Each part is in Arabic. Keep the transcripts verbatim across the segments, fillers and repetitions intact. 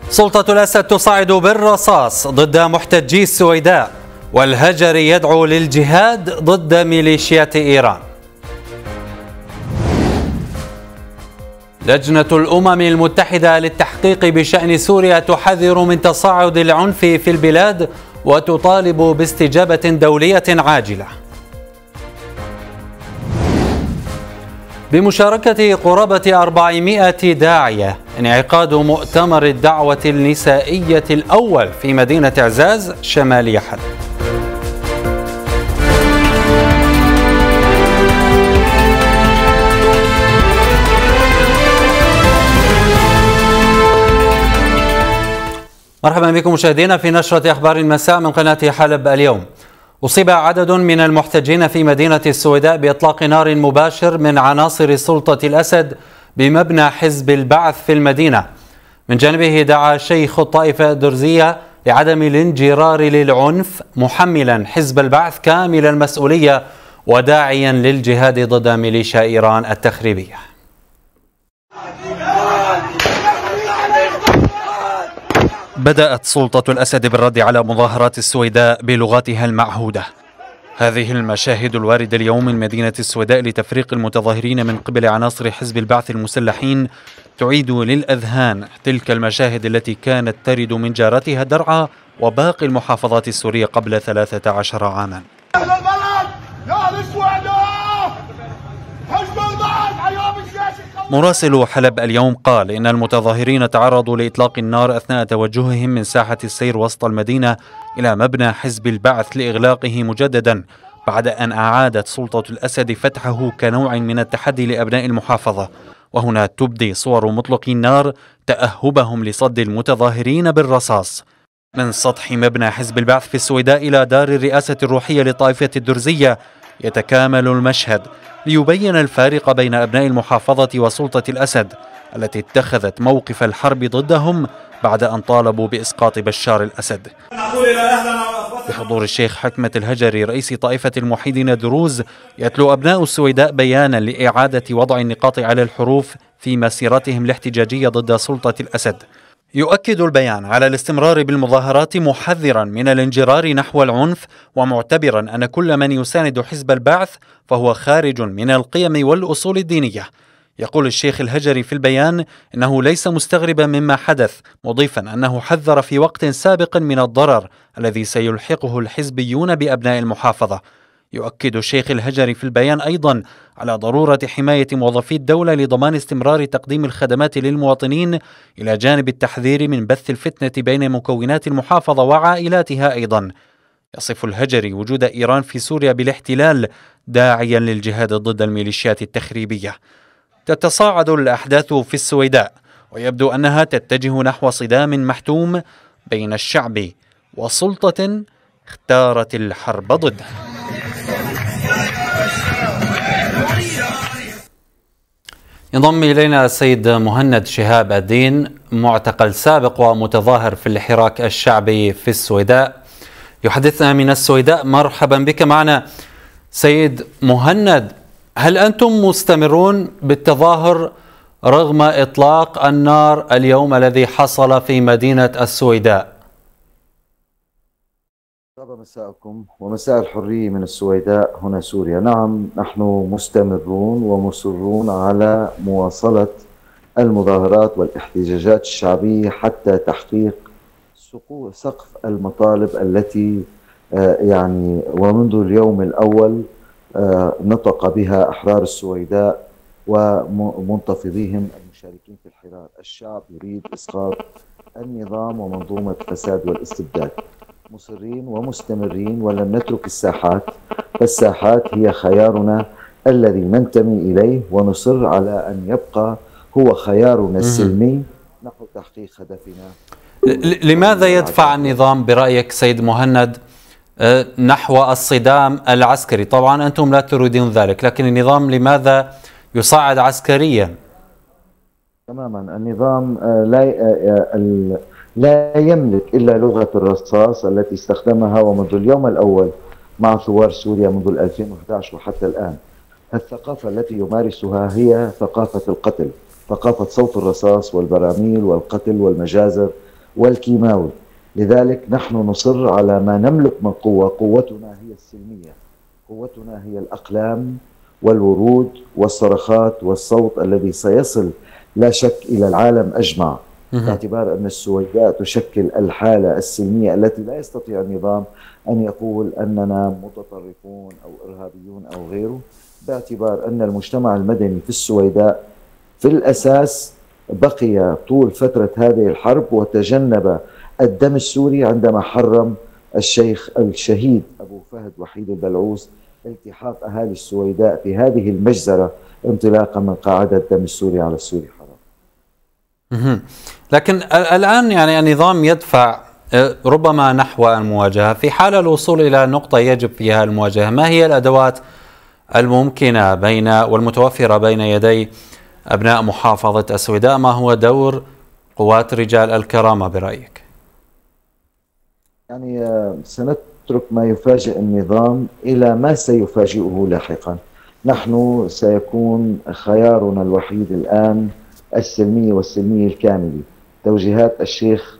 سلطة الأسد تصعد بالرصاص ضد محتجي السويداء، والهجري يدعو للجهاد ضد ميليشيات إيران. لجنة الأمم المتحدة للتحقيق بشأن سوريا تحذر من تصاعد العنف في البلاد وتطالب باستجابة دولية عاجلة. بمشاركة قرابة أربعمائة داعية انعقاد مؤتمر الدعوة النسائية الأول في مدينة عزاز شمالي حلب. مرحبا بكم مشاهدينا في نشرة أخبار المساء من قناة حلب اليوم. أصيب عدد من المحتجين في مدينة السويداء بإطلاق نار مباشر من عناصر سلطة الأسد بمبنى حزب البعث في المدينة. من جانبه دعا شيخ الطائفة الدرزية لعدم الانجرار للعنف، محملا حزب البعث كامل المسؤولية وداعيا للجهاد ضد ميليشيا إيران التخريبية. بدأت سلطة الأسد بالرد على مظاهرات السويداء بلغتها المعهودة. هذه المشاهد الواردة اليوم من مدينة السويداء لتفريق المتظاهرين من قبل عناصر حزب البعث المسلحين تعيد للأذهان تلك المشاهد التي كانت ترد من جارتها درعا وباقي المحافظات السورية قبل ثلاثة عشر عاما. مراسل حلب اليوم قال إن المتظاهرين تعرضوا لإطلاق النار أثناء توجههم من ساحة السير وسط المدينة إلى مبنى حزب البعث لإغلاقه مجددا بعد أن أعادت سلطة الأسد فتحه كنوع من التحدي لأبناء المحافظة. وهنا تبدي صور مطلقي النار تأهبهم لصد المتظاهرين بالرصاص. من سطح مبنى حزب البعث في السويداء إلى دار الرئاسة الروحية لطائفة الدرزية يتكامل المشهد ليبين الفارق بين أبناء المحافظة وسلطة الأسد التي اتخذت موقف الحرب ضدهم بعد أن طالبوا بإسقاط بشار الأسد. بحضور الشيخ حكمة الهجري رئيس طائفة الموحدين دروز، يتلو أبناء السويداء بيانا لإعادة وضع النقاط على الحروف في مسيرتهم الاحتجاجية ضد سلطة الأسد. يؤكد البيان على الاستمرار بالمظاهرات محذرا من الانجرار نحو العنف، ومعتبرا أن كل من يساند حزب البعث فهو خارج من القيم والأصول الدينية. يقول الشيخ الهجري في البيان إنه ليس مستغربا مما حدث، مضيفا أنه حذر في وقت سابق من الضرر الذي سيلحقه الحزبيون بأبناء المحافظة. يؤكد الشيخ الهجري في البيان أيضا على ضرورة حماية موظفي الدولة لضمان استمرار تقديم الخدمات للمواطنين، إلى جانب التحذير من بث الفتنة بين مكونات المحافظة وعائلاتها. أيضا يصف الهجري وجود إيران في سوريا بالاحتلال، داعيا للجهاد ضد الميليشيات التخريبية. تتصاعد الأحداث في السويداء، ويبدو أنها تتجه نحو صدام محتوم بين الشعب وسلطة اختارت الحرب ضده. ينضم إلينا السيد مهند شهاب الدين، معتقل سابق ومتظاهر في الحراك الشعبي في السويداء، يحدثنا من السويداء. مرحبا بك معنا سيد مهند. هل أنتم مستمرون بالتظاهر رغم إطلاق النار اليوم الذي حصل في مدينة السويداء؟ مساءكم ومساء الحرية من السويداء هنا سوريا. نعم، نحن مستمرون ومصرون على مواصلة المظاهرات والاحتجاجات الشعبية حتى تحقيق سقف المطالب التي يعني ومنذ اليوم الأول نطق بها أحرار السويداء ومنتفضيهم المشاركين في الحراك. الشعب يريد إسقاط النظام ومنظومة الفساد والاستبداد. مصرين ومستمرين ولن نترك الساحات، فالساحات هي خيارنا الذي ننتمي إليه، ونصر على أن يبقى هو خيارنا السلمي نحو تحقيق هدفنا. لماذا يدفع النظام برأيك سيد مهند نحو الصدام العسكري؟ طبعا أنتم لا تريدون ذلك، لكن النظام لماذا يصعد عسكريا؟ تماما، النظام لا لا يملك إلا لغة الرصاص التي استخدمها ومنذ اليوم الأول مع ثوار سوريا منذ ألفين وأحد عشر وحتى الآن. الثقافة التي يمارسها هي ثقافة القتل، ثقافة صوت الرصاص والبراميل والقتل والمجازر والكيماوي. لذلك نحن نصر على ما نملك من قوة. قوتنا هي السلمية، قوتنا هي الأقلام والورود والصرخات والصوت الذي سيصل لا شك إلى العالم أجمع، باعتبار أن السويداء تشكل الحالة السلمية التي لا يستطيع النظام أن يقول أننا متطرفون أو إرهابيون أو غيره، باعتبار أن المجتمع المدني في السويداء في الأساس بقي طول فترة هذه الحرب وتجنب الدم السوري عندما حرم الشيخ الشهيد أبو فهد وحيد البلعوس التحاق أهالي السويداء في هذه المجزرة انطلاقا من قاعدة الدم السوري على السوري حرام. لكن الآن يعني النظام يدفع ربما نحو المواجهة. في حال الوصول إلى نقطة يجب فيها المواجهة، ما هي الأدوات الممكنة بين والمتوفرة بين يدي أبناء محافظة السويداء؟ ما هو دور قوات رجال الكرامة برأيك؟ يعني سنترك ما يفاجئ النظام إلى ما سيفاجئه لاحقا. نحن سيكون خيارنا الوحيد الآن السلمي والسلمي الكامل. توجيهات الشيخ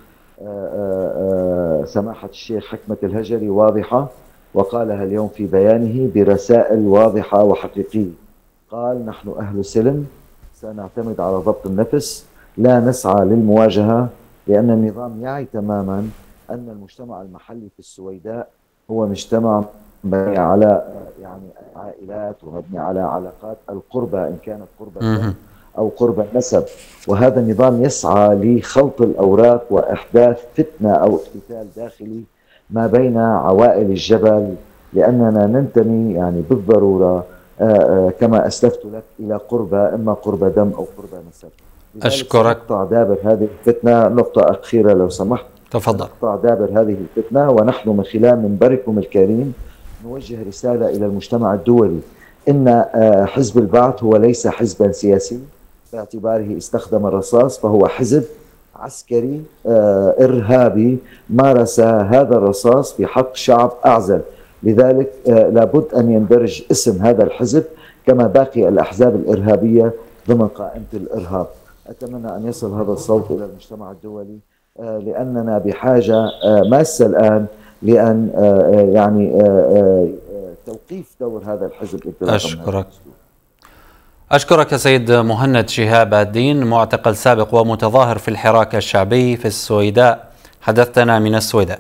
سماحة الشيخ حكمة الهجري واضحة، وقالها اليوم في بيانه برسائل واضحة وحقيقية. قال: نحن أهل سلم، سنعتمد على ضبط النفس، لا نسعى للمواجهة، لأن النظام يعي تماما أن المجتمع المحلي في السويداء هو مجتمع مبني على يعني عائلات ومبني على علاقات القربة، إن كانت قربة أو قربة نسب، وهذا النظام يسعى لخلط الأوراق وإحداث فتنة أو اقتتال داخلي ما بين عوائل الجبل، لأننا ننتمي يعني بالضرورة كما أسلفت لك إلى قربة، إما قربة دم أو قربة نسب. أشكرك. نقطع دابر هذه الفتنة. نقطة أخيرة لو سمحت. تفضل. نقطع دابر هذه الفتنة، ونحن من خلال منبركم الكريم نوجه رسالة إلى المجتمع الدولي إن حزب البعث هو ليس حزبا سياسي باعتباره استخدم الرصاص، فهو حزب عسكري إرهابي مارس هذا الرصاص في حق شعب أعزل. لذلك لابد أن يندرج اسم هذا الحزب كما باقي الأحزاب الإرهابية ضمن قائمة الإرهاب. أتمنى أن يصل هذا الصوت إلى المجتمع الدولي، لأننا بحاجة ماسة الآن لأن يعني توقيف دور هذا الحزب. أشكرك. أشكرك سيد مهند شهاب الدين، معتقل سابق ومتظاهر في الحراك الشعبي في السويداء، حدثنا من السويداء.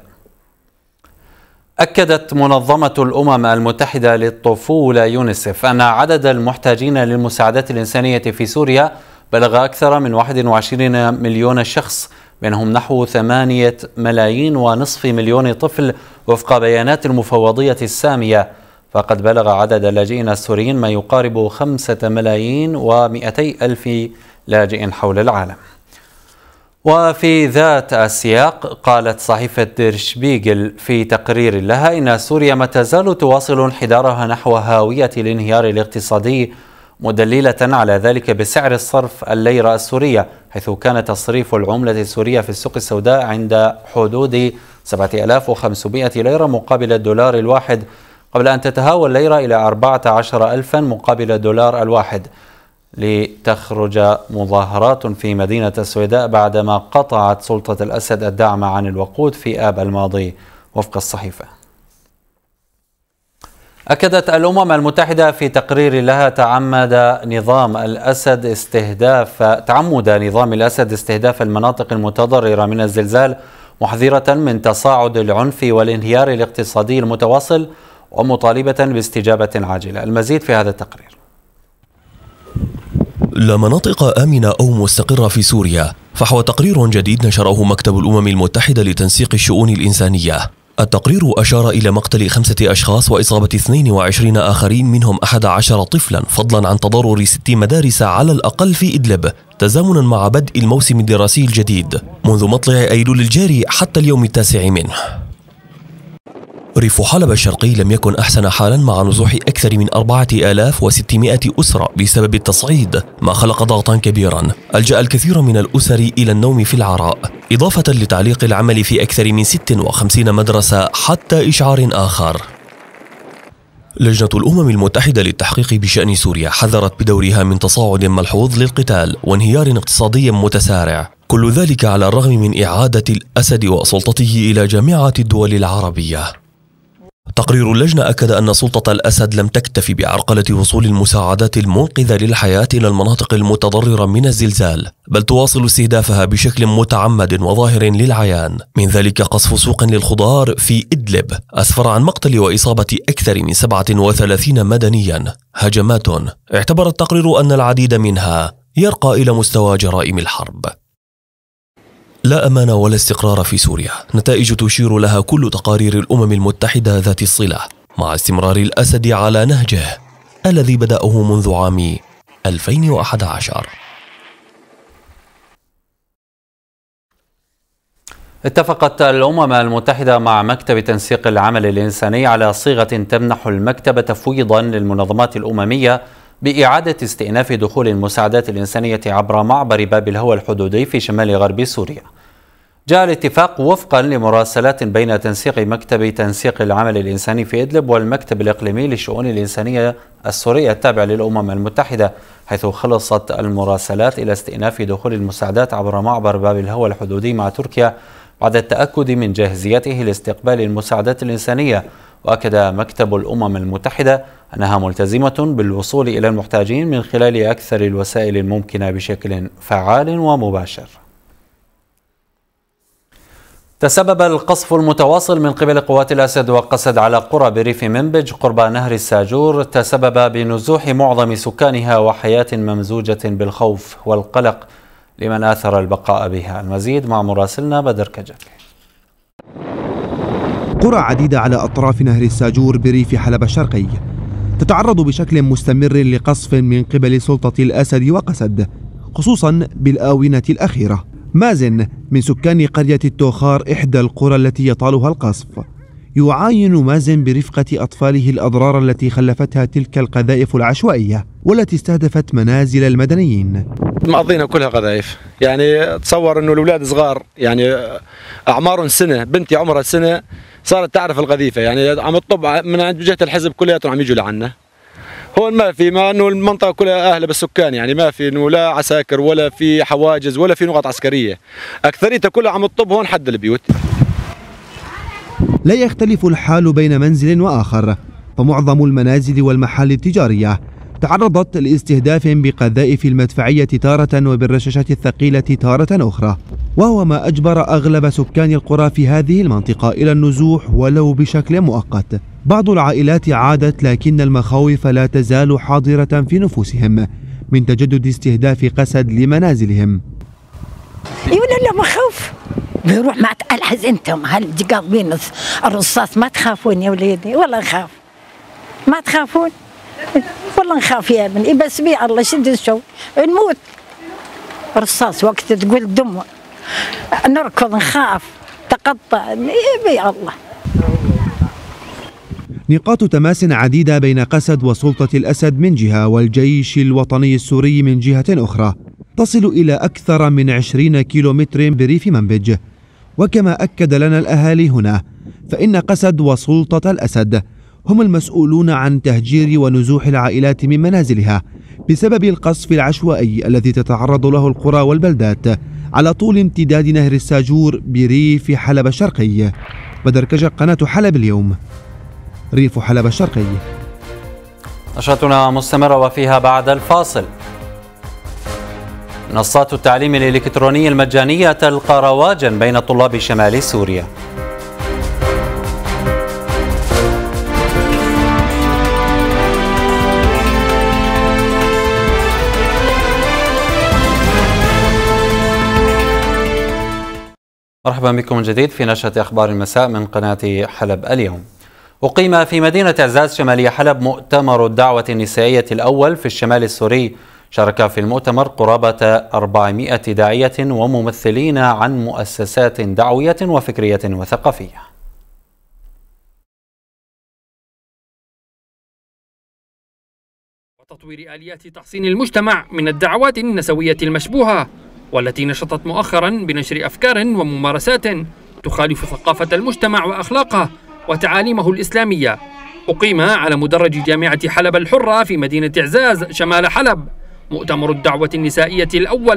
أكدت منظمة الأمم المتحدة للطفولة يونيسف أن عدد المحتاجين للمساعدات الإنسانية في سوريا بلغ أكثر من واحد وعشرين مليون شخص، منهم نحو ثمانية ملايين ونصف مليون طفل وفق بيانات المفوضية السامية. فقد بلغ عدد اللاجئين السوريين ما يقارب خمسة ملايين ومئتي ألف لاجئ حول العالم. وفي ذات السياق قالت صحيفة دير شبيغل في تقرير لها إن سوريا ما تزال تواصل انحدارها نحو هاوية الانهيار الاقتصادي، مدللة على ذلك بسعر الصرف الليرة السورية، حيث كان تصريف العملة السورية في السوق السوداء عند حدود سبعة آلاف وخمسمائة ليرة مقابل الدولار الواحد، قبل أن تتهاوى الليرة إلى أربعة عشر ألفا مقابل الدولار الواحد، لتخرج مظاهرات في مدينة السويداء بعدما قطعت سلطة الأسد الدعم عن الوقود في آب الماضي وفق الصحيفة. أكدت الأمم المتحدة في تقرير لها تعمد نظام الأسد استهداف تعمد نظام الأسد استهداف المناطق المتضررة من الزلزال، محذرة من تصاعد العنف والانهيار الاقتصادي المتواصل، ومطالبة باستجابة عاجلة. المزيد في هذا التقرير. لا مناطق آمنة أو مستقرة في سوريا، فحوى تقرير جديد نشره مكتب الأمم المتحدة لتنسيق الشؤون الإنسانية. التقرير أشار إلى مقتل خمسة أشخاص وإصابة اثنين وعشرين آخرين منهم أحد عشر طفلا، فضلا عن تضرر ست مدارس على الأقل في إدلب، تزامنا مع بدء الموسم الدراسي الجديد منذ مطلع أيلول الجاري حتى اليوم التاسع منه. ريف حلب الشرقي لم يكن أحسن حالا مع نزوح أكثر من أربعة آلاف وستمائة أسرة بسبب التصعيد، ما خلق ضغطا كبيرا ألجأ الكثير من الأسر إلى النوم في العراء، إضافة لتعليق العمل في أكثر من ست وخمسين مدرسة حتى إشعار آخر. لجنة الأمم المتحدة للتحقيق بشأن سوريا حذرت بدورها من تصاعد ملحوظ للقتال وانهيار اقتصادي متسارع، كل ذلك على الرغم من إعادة الأسد وسلطته إلى جامعة الدول العربية. تقرير اللجنة أكد أن سلطة الأسد لم تكتفي بعرقلة وصول المساعدات المنقذة للحياة إلى المناطق المتضررة من الزلزال، بل تواصل استهدافها بشكل متعمد وظاهر للعيان، من ذلك قصف سوق للخضار في إدلب أسفر عن مقتل وإصابة أكثر من سبعة وثلاثين مدنيا، هجمات اعتبر التقرير أن العديد منها يرقى إلى مستوى جرائم الحرب. لا أمان ولا استقرار في سوريا، نتائج تشير لها كل تقارير الأمم المتحدة ذات الصلة، مع استمرار الأسد على نهجه الذي بدأه منذ عام ألفين وأحد عشر. اتفقت الأمم المتحدة مع مكتب تنسيق العمل الإنساني على صيغة تمنح المكتب تفويضا للمنظمات الأممية بإعادة استئناف دخول المساعدات الإنسانية عبر معبر باب الهوى الحدودي في شمال غرب سوريا. جاء الاتفاق وفقا لمراسلات بين تنسيق مكتب تنسيق العمل الإنساني في إدلب والمكتب الإقليمي للشؤون الإنسانية السورية التابع للأمم المتحدة، حيث خلصت المراسلات إلى استئناف دخول المساعدات عبر معبر باب الهوى الحدودي مع تركيا بعد التأكد من جاهزيته لاستقبال المساعدات الإنسانية. وأكد مكتب الأمم المتحدة أنها ملتزمة بالوصول إلى المحتاجين من خلال أكثر الوسائل الممكنة بشكل فعال ومباشر. تسبب القصف المتواصل من قبل قوات الأسد وقسد على قرى بريف منبج قرب نهر الساجور تسبب بنزوح معظم سكانها وحياة ممزوجة بالخوف والقلق لمن آثر البقاء بها. المزيد مع مراسلنا بدر كجكي. قرى عديدة على أطراف نهر الساجور بريف حلب الشرقي تتعرض بشكل مستمر لقصف من قبل سلطة الأسد وقسد، خصوصا بالآونة الأخيرة. مازن من سكان قرية التوخار إحدى القرى التي يطالها القصف، يعاين مازن برفقة أطفاله الأضرار التي خلفتها تلك القذائف العشوائية والتي استهدفت منازل المدنيين. مقضينا كلها قذائف، يعني تصور انه الاولاد صغار، يعني اعمارهم سنه، بنتي عمرها سنه صارت تعرف القذيفه، يعني عم تطب من عند جهه الحزب كلياتهم عم يجوا لعنا. هون ما في، ما انه المنطقه كلها اهله بالسكان، يعني ما في انه لا عساكر ولا في حواجز ولا في نقاط عسكريه، اكثريتها كلها عم تطب هون حد البيوت. لا يختلف الحال بين منزل واخر، فمعظم المنازل والمحال التجاريه تعرضت لاستهداف بقذائف المدفعية تارة وبالرشاشات الثقيلة تارة أخرى، وهو ما أجبر أغلب سكان القرى في هذه المنطقة إلى النزوح ولو بشكل مؤقت. بعض العائلات عادت، لكن المخاوف لا تزال حاضرة في نفوسهم من تجدد استهداف قسد لمنازلهم. يقول له مخوف بيروح مع الحز انتم هل قاضبين الرصاص، ما تخافون يا وليدي؟ والله نخاف. ما تخافون؟ والله نخاف يا ابني، بس بي الله شد الشو نموت. رصاص وقت تقول دم نركض نخاف تقطع بي الله. نقاط تماس عديدة بين قسد وسلطة الأسد من جهة والجيش الوطني السوري من جهة أخرى تصل إلى أكثر من عشرين كيلومتر بريف منبج. وكما أكد لنا الأهالي هنا، فإن قسد وسلطة الأسد هم المسؤولون عن تهجير ونزوح العائلات من منازلها بسبب القصف العشوائي الذي تتعرض له القرى والبلدات على طول امتداد نهر الساجور بريف حلب الشرقي. بدر كجك، قناة حلب اليوم، ريف حلب الشرقي. نشرتنا مستمرة وفيها بعد الفاصل. منصات التعليم الإلكتروني المجانية تلقى رواجا بين طلاب شمال سوريا. مرحبا بكم من جديد في نشرة أخبار المساء من قناة حلب اليوم. أقيم في مدينة عزاز شمالية حلب مؤتمر الدعوة النسائية الأول في الشمال السوري. شارك في المؤتمر قرابة أربعمائة داعية وممثلين عن مؤسسات دعوية وفكرية وثقافية. وتطوير آليات تحسين المجتمع من الدعوات النسوية المشبوهة، والتي نشطت مؤخرا بنشر أفكار وممارسات تخالف ثقافة المجتمع وأخلاقه وتعاليمه الإسلامية. أقيم على مدرج جامعة حلب الحرة في مدينة عزاز شمال حلب مؤتمر الدعوة النسائية الأول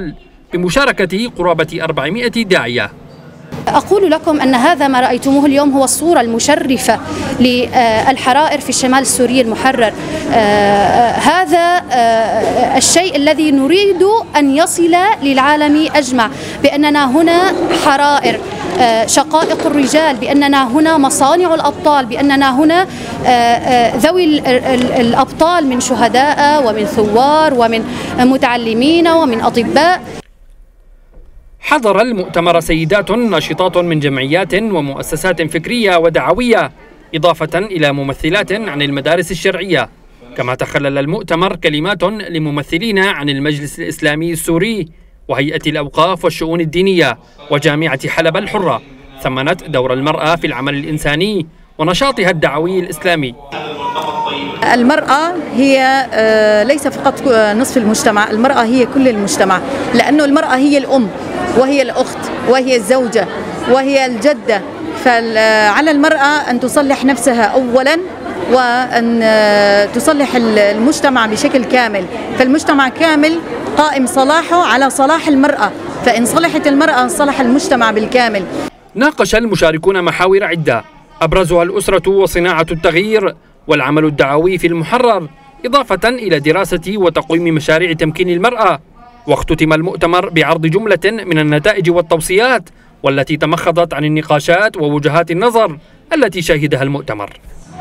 بمشاركة قرابة أربعمائة داعية. أقول لكم أن هذا ما رأيتموه اليوم هو الصورة المشرفة للحرائر في الشمال السوري المحرر. هذا الشيء الذي نريد أن يصل للعالم أجمع، بأننا هنا حرائر شقائق الرجال، بأننا هنا مصانع الأبطال، بأننا هنا ذوي الأبطال من شهداء ومن ثوار ومن متعلمين ومن أطباء. حضر المؤتمر سيدات ناشطات من جمعيات ومؤسسات فكرية ودعوية، إضافة إلى ممثلات عن المدارس الشرعية. كما تخلل المؤتمر كلمات لممثلين عن المجلس الإسلامي السوري وهيئة الأوقاف والشؤون الدينية وجامعة حلب الحرة، ثمنت دور المرأة في العمل الإنساني ونشاطها الدعوي الإسلامي. المرأة هي ليس فقط نصف المجتمع، المرأة هي كل المجتمع، لأنه المرأة هي الأم وهي الأخت وهي الزوجة وهي الجدة. فعلى المرأة أن تصلح نفسها أولا وأن تصلح المجتمع بشكل كامل، فالمجتمع كامل قائم صلاحه على صلاح المرأة، فإن صلحت المرأة صلح المجتمع بالكامل. ناقش المشاركون محاور عدة أبرزها الأسرة وصناعة التغيير والعمل الدعوي في المحرر، إضافة إلى دراسة وتقويم مشاريع تمكين المرأة. واختتم المؤتمر بعرض جملة من النتائج والتوصيات والتي تمخضت عن النقاشات ووجهات النظر التي شهدها المؤتمر.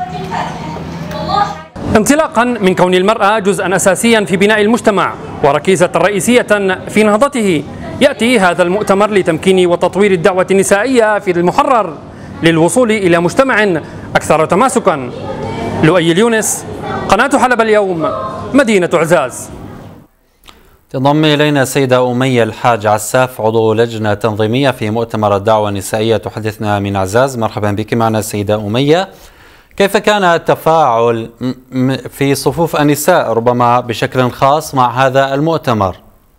انطلاقا من كون المرأة جزءا أساسيا في بناء المجتمع وركيزة رئيسية في نهضته، يأتي هذا المؤتمر لتمكين وتطوير الدعوة النسائية في المحرر للوصول إلى مجتمع أكثر تماسكا. لؤي اليونس، قناة حلب اليوم، مدينة عزاز. تنضم إلينا السيدة أمية الحاج عساف، عضو لجنة تنظيمية في مؤتمر الدعوة النسائية، تحدثنا من عزاز. مرحبا بك معنا السيدة أمية. كيف كان التفاعل في صفوف النساء ربما بشكل خاص مع هذا المؤتمر؟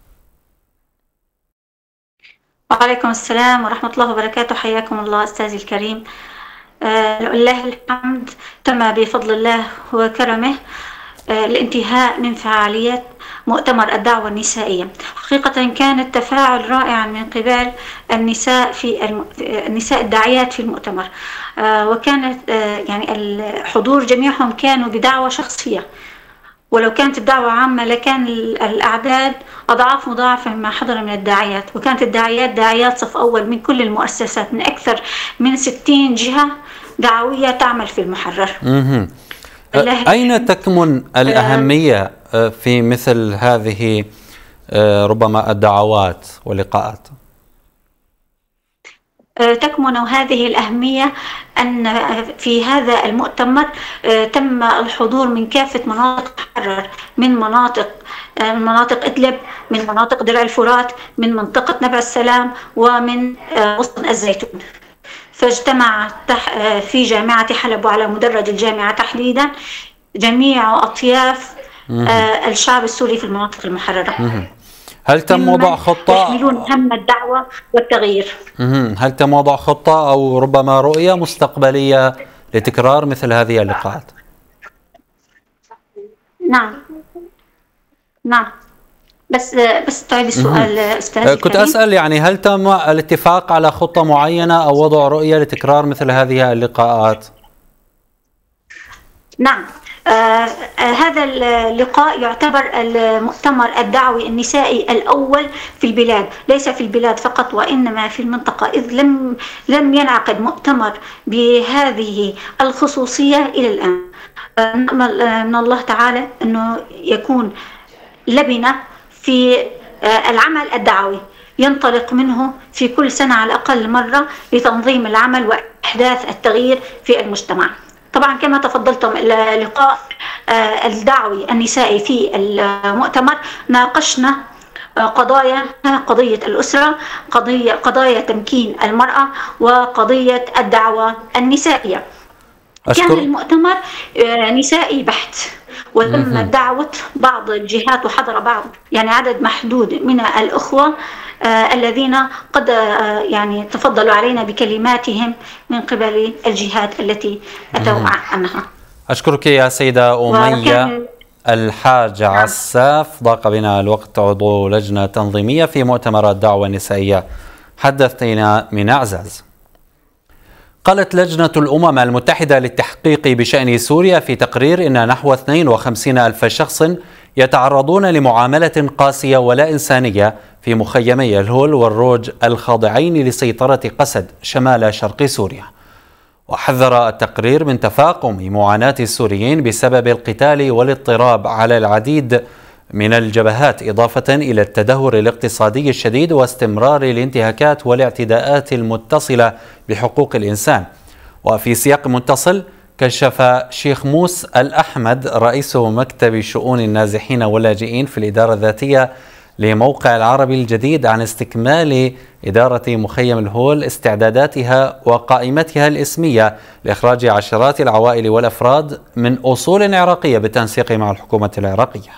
وعليكم السلام ورحمة الله وبركاته، حياكم الله أستاذي الكريم. آه لله الحمد، تم بفضل الله وكرمه آه الانتهاء من فعاليات مؤتمر الدعوة النسائية. حقيقة كان التفاعل رائعا من قبل النساء في الم... النساء الداعيات في المؤتمر، آه وكانت آه يعني الحضور جميعهم كانوا بدعوة شخصية، ولو كانت الدعوة عامة لكان الأعداد أضعاف مضاعفة مما حضر من الداعيات، وكانت الداعيات داعيات صف أول من كل المؤسسات، من أكثر من ستين جهة دعوية تعمل في المحرر. أين تكمن الأهمية في مثل هذه ربما الدعوات واللقاءات؟ تكمن هذه الأهمية أن في هذا المؤتمر تم الحضور من كافة مناطق المحرر، من مناطق من مناطق إدلب، من مناطق درع الفرات، من منطقة نبع السلام، ومن غصن الزيتون. فاجتمع في جامعة حلب وعلى مدرج الجامعة تحديدا جميع أطياف الشعب السوري في المناطق المحررة. هل تم وضع خطة يحملون هم الدعوة والتغيير؟ هل تم وضع خطة أو ربما رؤية مستقبلية لتكرار مثل هذه اللقاءات؟ نعم نعم بس بس تعيد السؤال أستاذ. كنت أسأل يعني هل تم الاتفاق على خطة معينة أو وضع رؤية لتكرار مثل هذه اللقاءات؟ نعم. آه هذا اللقاء يعتبر المؤتمر الدعوي النسائي الأول في البلاد، ليس في البلاد فقط وإنما في المنطقة، إذ لم لم ينعقد مؤتمر بهذه الخصوصية إلى الآن. آه نأمل من الله تعالى أنه يكون لبنة في آه العمل الدعوي ينطلق منه في كل سنة على الأقل مرة لتنظيم العمل وإحداث التغيير في المجتمع. طبعا كما تفضلتم اللقاء الدعوي النسائي في المؤتمر ناقشنا قضايا قضية الأسرة، قضية قضايا تمكين المرأة، وقضية الدعوة النسائية. أشكر. كان المؤتمر نسائي بحت، وتم دعوة بعض الجهات وحضر بعض يعني عدد محدود من الأخوة آه الذين قد آه يعني تفضلوا علينا بكلماتهم من قبل الجهات التي أتوا عنها. أشكرك يا سيدة أمية. الحاج عساف، ضاق بنا الوقت، عضو لجنة تنظيمية في مؤتمر الدعوة النسائية، حدثتنا من أعزاز. قالت لجنة الأمم المتحدة للتحقيق بشأن سوريا في تقرير إن نحو اثنين وخمسين ألف شخص يتعرضون لمعاملة قاسية ولا إنسانية في مخيمي الهول والروج الخاضعين لسيطرة قسد شمال شرق سوريا. وحذر التقرير من تفاقم معاناة السوريين بسبب القتال والاضطراب على العديد من الجبهات، إضافة إلى التدهور الاقتصادي الشديد واستمرار الانتهاكات والاعتداءات المتصلة بحقوق الإنسان. وفي سياق متصل، كشف شيخ موس الأحمد رئيس مكتب شؤون النازحين واللاجئين في الإدارة الذاتية لموقع العربي الجديد عن استكمال إدارة مخيم الهول استعداداتها وقائمتها الإسمية لإخراج عشرات العوائل والأفراد من أصول عراقية بالتنسيق مع الحكومة العراقية.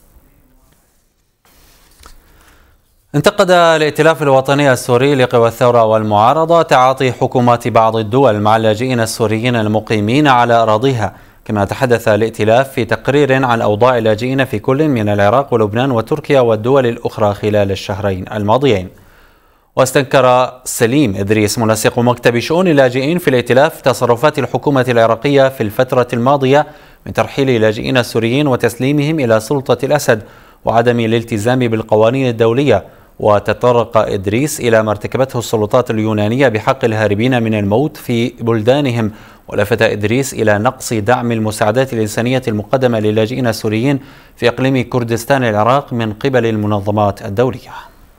انتقد الائتلاف الوطني السوري لقوى الثورة والمعارضة تعاطي حكومات بعض الدول مع اللاجئين السوريين المقيمين على أراضيها. كما تحدث الائتلاف في تقرير عن أوضاع اللاجئين في كل من العراق ولبنان وتركيا والدول الأخرى خلال الشهرين الماضيين. واستنكر سليم إدريس منسق مكتب شؤون اللاجئين في الائتلاف تصرفات الحكومة العراقية في الفترة الماضية من ترحيل اللاجئين السوريين وتسليمهم إلى سلطة الأسد وعدم الالتزام بالقوانين الدولية. وتطرق إدريس إلى ما ارتكبته السلطات اليونانية بحق الهاربين من الموت في بلدانهم. ولفت إدريس إلى نقص دعم المساعدات الإنسانية المقدمة للاجئين السوريين في إقليم كردستان العراق من قبل المنظمات الدولية.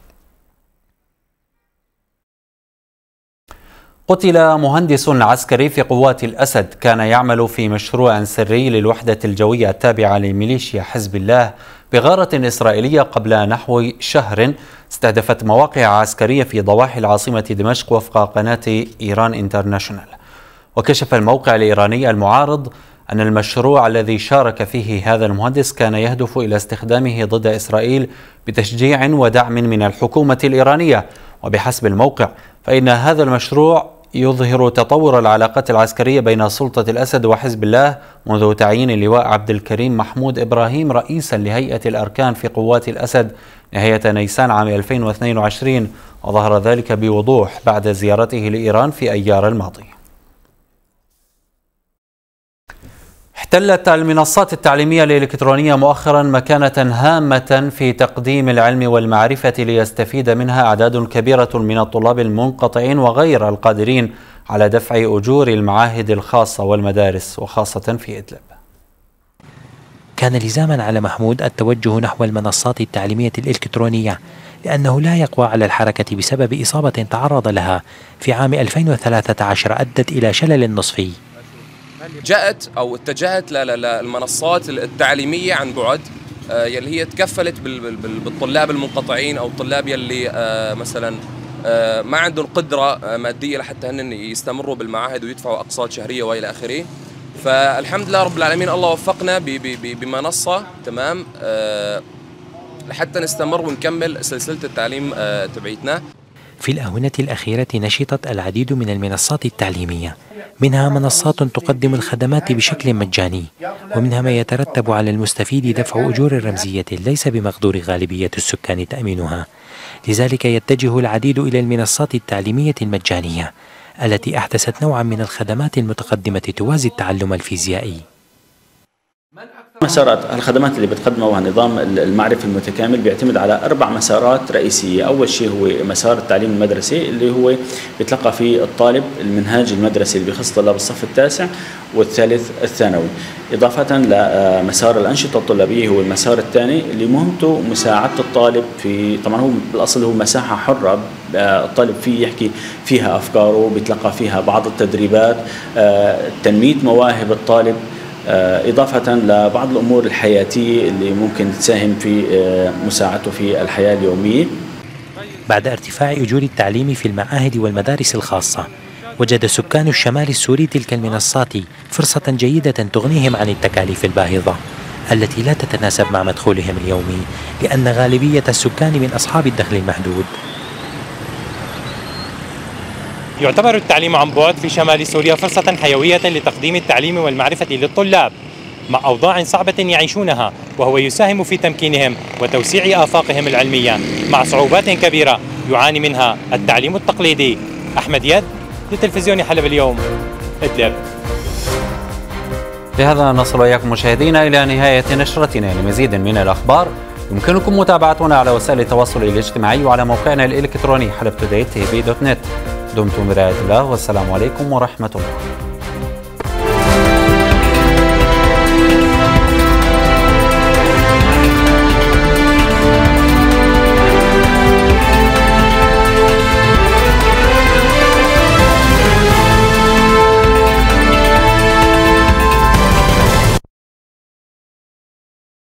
قتل مهندس عسكري في قوات الأسد كان يعمل في مشروع سري للوحدة الجوية التابعة لميليشيا حزب الله بغارة إسرائيلية قبل نحو شهر استهدفت مواقع عسكرية في ضواحي العاصمة دمشق وفق قناة إيران انترناشونال. وكشف الموقع الإيراني المعارض أن المشروع الذي شارك فيه هذا المهندس كان يهدف إلى استخدامه ضد إسرائيل بتشجيع ودعم من الحكومة الإيرانية. وبحسب الموقع فإن هذا المشروع يظهر تطور العلاقات العسكرية بين سلطة الأسد وحزب الله منذ تعيين اللواء عبد الكريم محمود إبراهيم رئيسا لهيئة الأركان في قوات الأسد نهاية نيسان عام ألفين واثنين وعشرين، وظهر ذلك بوضوح بعد زيارته لإيران في أيار الماضي. احتلت المنصات التعليمية الإلكترونية مؤخرا مكانة هامة في تقديم العلم والمعرفة ليستفيد منها أعداد كبيرة من الطلاب المنقطعين وغير القادرين على دفع أجور المعاهد الخاصة والمدارس وخاصة في إدلب. كان لزاما على محمود التوجه نحو المنصات التعليمية الإلكترونية لأنه لا يقوى على الحركة بسبب إصابة تعرض لها في عام ألفين وثلاثة عشر أدت إلى شلل نصفي. جاءت أو اتجهت للمنصات التعليمية عن بعد يلي هي تكفلت بالطلاب المنقطعين أو الطلاب يلي مثلا ما عندهم قدرة مادية لحتى هن يستمروا بالمعاهد ويدفعوا أقساط شهرية وإلى آخره. فالحمد لله رب العالمين الله وفقنا بمنصة تمام لحتى نستمر ونكمل سلسلة التعليم تبعيتنا. في الآونة الأخيرة نشطت العديد من المنصات التعليمية، منها منصات تقدم الخدمات بشكل مجاني، ومنها ما يترتب على المستفيد دفع أجور رمزية ليس بمقدور غالبية السكان تأمينها. لذلك يتجه العديد إلى المنصات التعليمية المجانية التي أحدثت نوعا من الخدمات المتقدمة توازي التعلم الفيزيائي. مسارات الخدمات اللي بتقدمها نظام المعرفة المتكامل بيعتمد على أربع مسارات رئيسية. أول شيء هو مسار التعليم المدرسي اللي هو بيتلقى فيه الطالب المنهاج المدرسي اللي بيخص طلاب الصف التاسع والثالث الثانوي، إضافة لمسار الأنشطة الطلابية هو المسار الثاني اللي مهمته مساعدة الطالب في، طبعا هو بالأصل هو مساحة حرة الطالب فيه يحكي فيها أفكاره، بيتلقى فيها بعض التدريبات، تنمية مواهب الطالب، إضافة لبعض الأمور الحياتية اللي ممكن تساهم في مساعدته في الحياة اليومية. بعد ارتفاع أجور التعليم في المعاهد والمدارس الخاصة، وجد سكان الشمال السوري تلك المنصات فرصة جيدة تغنيهم عن التكاليف الباهظة التي لا تتناسب مع مدخولهم اليومي، لأن غالبية السكان من أصحاب الدخل المحدود. يعتبر التعليم عن بعد في شمال سوريا فرصة حيوية لتقديم التعليم والمعرفة للطلاب، مع أوضاع صعبة يعيشونها، وهو يساهم في تمكينهم وتوسيع آفاقهم العلمية مع صعوبات كبيرة يعاني منها التعليم التقليدي. أحمد يد لتلفزيون حلب اليوم، إدلب. بهذا نصل وإياكم مشاهدينا إلى نهاية نشرتنا. لمزيد من الأخبار يمكنكم متابعتنا على وسائل التواصل الاجتماعي وعلى موقعنا الإلكتروني حلب توداي تي في دوت نت. دمتم برعاية الله والسلام عليكم ورحمة الله.